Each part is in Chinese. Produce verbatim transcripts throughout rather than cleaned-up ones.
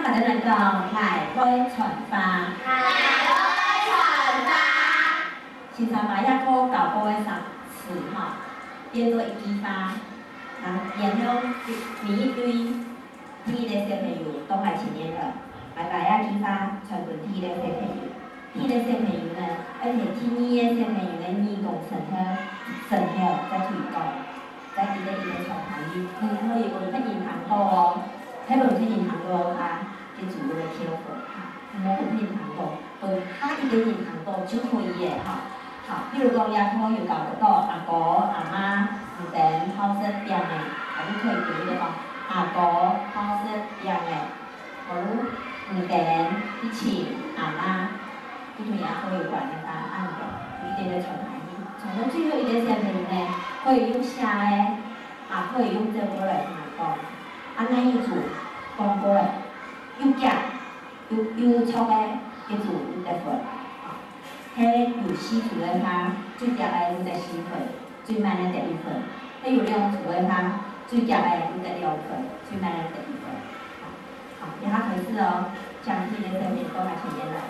下就嚟講來開傳法。 來開傳法。 先生把一個搞波嘅十詞哈，變做一句法，然後然後每一堆天嘅小朋友都係成年人，來把一句法傳俾天嘅小朋友。天嘅小朋友呢，而且天嘅小朋友呢，義工成效成效在推廣，在一個一個傳下去，佢可以講出現行過哦，喺度出現行過啊嘅主要嘅挑戰嚇，冇出現行過，佢他一個現行過就可以嘅嚇。好，譬如講，也可以搞得到阿哥、阿媽、唔等後生病嘅，我都可以舉例講，阿哥後生病嘅，我唔等一起阿媽，呢種也可以管得到按嘅，一定要傳下去。傳到最後一個小朋友呢，可以用寫嘅，啊可以用這個來同佢講，啊那一組講過嘅，要夾，要要錯嘅，一組要得分。迄有四組的他，最佳的有得四分，最慢的得一分；迄有六組的他，最佳的有得六分，最慢的得一分。好，然後可是哦，將自己的生命都還前面來。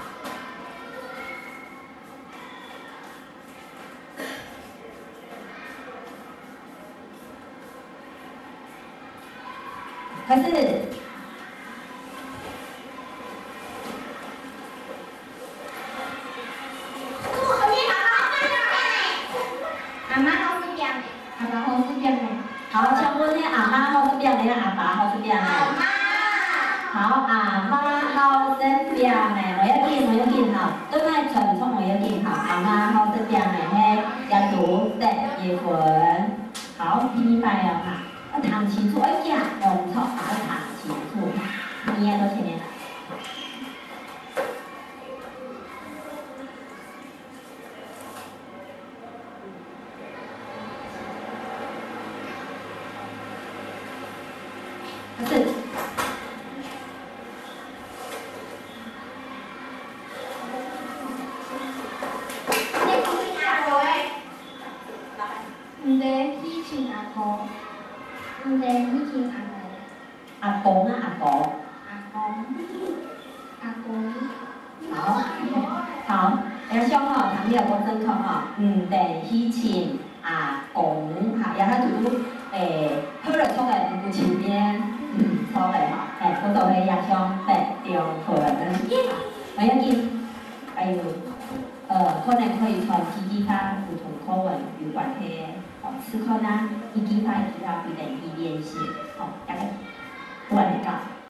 可是。好，請問呢阿媽好生病呢，阿爸好生病呢？ 阿媽。 好，阿媽好生病呢，我要見，我要見哈，都係傳統我要見哈，阿媽好生病呢，係要讀得一分。好，第二排啊哈，要談清楚，哎呀，用錯把它談清楚，你也都前面來。是。 唔得以前阿公，唔得以前阿阿公啊，阿公。 阿公，阿公。 好，好，要上吼，談呢個正確吼，唔得以前阿公嚇，然後就誒，佢嚟出嚟唔前面。嗯，錯嘅嚇，誒，嗰度係壓傷得掉佢嘅。我要見，例如，誒，可能可以從自己法唔同課文有關係，哦，此課呢，一句法一句法不等於練習，哦，大概。